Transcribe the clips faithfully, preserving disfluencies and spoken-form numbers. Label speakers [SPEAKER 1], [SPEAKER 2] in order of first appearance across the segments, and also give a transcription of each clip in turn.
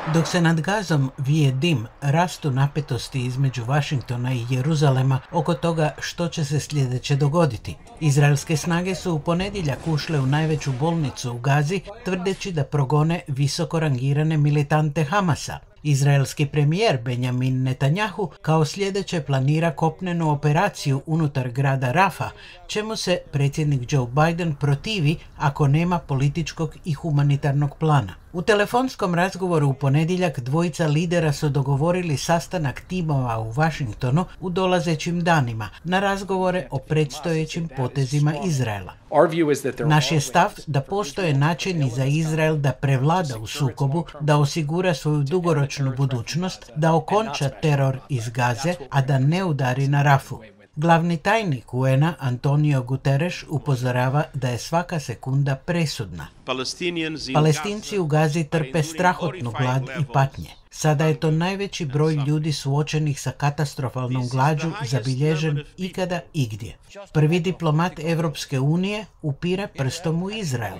[SPEAKER 1] Dok se nad Gazom vije dim, rastu napetosti između Vašingtona i Jeruzalema oko toga što će se sljedeće dogoditi. Izraelske snage su u ponedjeljak ušle u najveću bolnicu u Gazi, tvrdeći da progone visoko rangirane militante Hamasa. Izraelski premijer Benjamin Netanjahu kao sljedeće planira kopnenu operaciju unutar grada Rafa, čemu se predsjednik Joe Biden protivi ako nema političkog i humanitarnog plana. U telefonskom razgovoru u ponedjeljak dvojica lidera su dogovorili sastanak timova u Vašingtonu u dolazećim danima na razgovore o predstojećim potezima Izraela. Naš je stav da postoje načini za Izrael da prevlada u sukobu, da osigura svoju dugoročnu budućnost, da okonča teror iz Gaze, a da ne udari na Rafu. Glavni tajnik U N-a Antonio Guterres upozorava da je svaka sekunda presudna. Palestinci u Gazi trpe strahotnu glad i patnje. Sada je to najveći broj ljudi suočenih sa katastrofalnom glađu zabilježen ikada igdje. Prvi diplomat Evropske unije upire prstom u Izrael.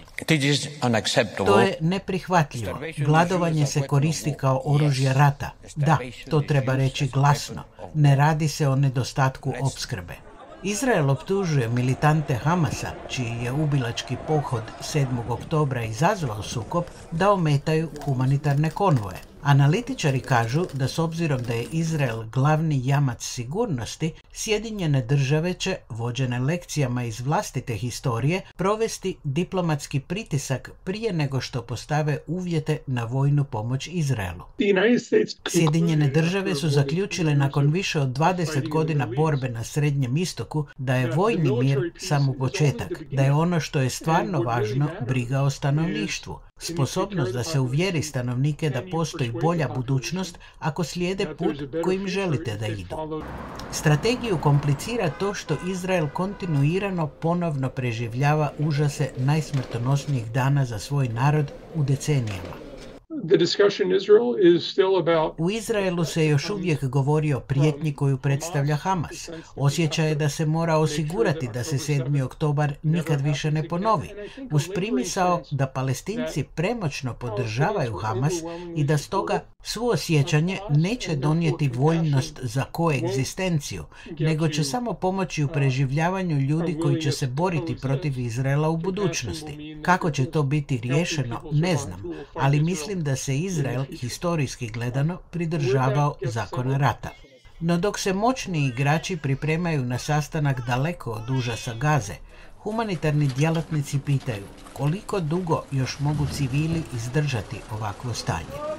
[SPEAKER 1] To je neprihvatljivo. Gladovanje se koristi kao oružje rata. Da, to treba reći glasno. Ne radi se o nedostatku opskrbe. Izrael optužuje militante Hamasa, čiji je ubilački pohod sedmog oktobra izazvao sukob, da ometaju humanitarne konvoje. Analitičari kažu da s obzirom da je Izrael glavni jamac sigurnosti, Sjedinjene države će, vođene lekcijama iz vlastite historije, provesti diplomatski pritisak prije nego što postave uvjete na vojnu pomoć Izraelu. Sjedinjene države su zaključile nakon više od dvadeset godina borbe na Srednjem istoku da je vojni mir samo početak, da je ono što je stvarno važno briga o stanovništvu. Sposobnost da se uvjeri stanovnike da postoji bolja budućnost ako slijede put kojim želite da idu. Strategiju komplicira to što Izrael kontinuirano ponovno preživljava užase najsmrtonosnijih dana za svoj narod u decenijama. U Izraelu se još uvijek govori o prijetnji koju predstavlja Hamas. Osjećaj je da se mora osigurati da se sedmi oktobar nikad više ne ponovi, uz primisao da Palestinci premoćno podržavaju Hamas i da stoga suosjećanje neće donijeti voljnost za koegzistenciju, nego će samo pomoći u preživljavanju ljudi koji će se boriti protiv Izraela u budućnosti. Kako će to biti riješeno, ne znam, ali mislim da se Izrael, historijski gledano, pridržavao zakona rata. No dok se moćni igrači pripremaju na sastanak daleko od užasa Gaze, humanitarni djelatnici pitaju koliko dugo još mogu civili izdržati ovakvo stanje.